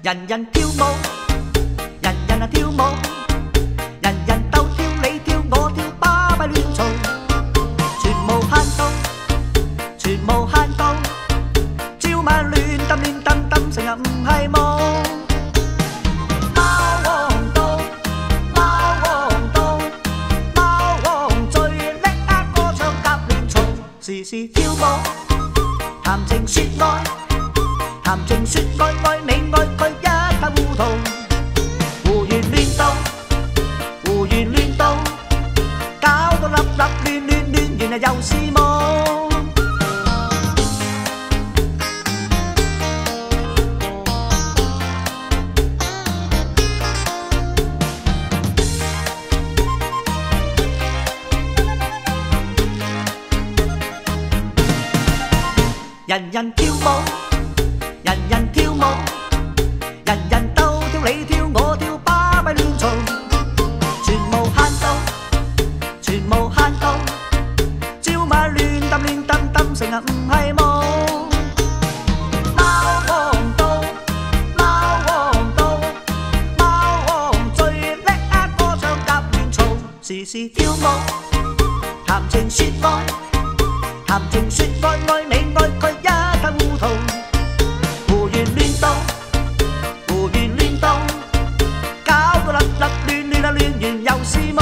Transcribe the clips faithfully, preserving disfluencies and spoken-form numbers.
人人跳舞，人人啊跳舞，人人鬥跳，你跳我跳，巴閉亂嘈，全無限度，全無限度，朝晚亂揼亂揼揼，成日唔係夢。貓王道，貓王道，貓王最叻呃歌唱夾亂嘈，時時跳舞，談情説愛。談情説愛，愛你愛佢一塌糊塗，胡言亂道，胡言亂道，搞到立立亂亂亂，原來又是夢。人人跳舞。人人跳舞，人人鬥跳，你跳我跳，巴閉亂嘈，全無限度，全無限度，朝晚亂揼亂揼揼，成日唔係夢。貓王道，貓王道，貓王最叻呃歌唱夾亂嘈，時時跳舞，談情説愛，談情説愛，愛你愛佢一塌糊塗。胡言亂道，胡言亂道，搞到立立亂亂啊亂完又是夢。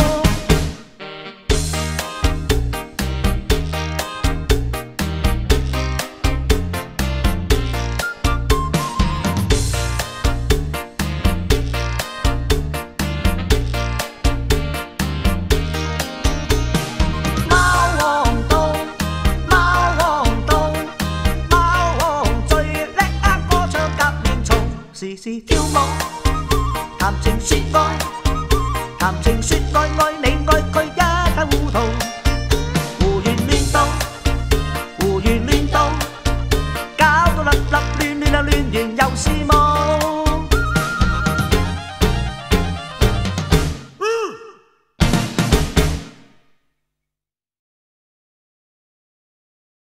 時時跳舞，談情説愛，談情説愛，愛你愛佢一塌糊塗，胡言亂道，胡言亂道，搞到立立亂亂啊亂完又是夢。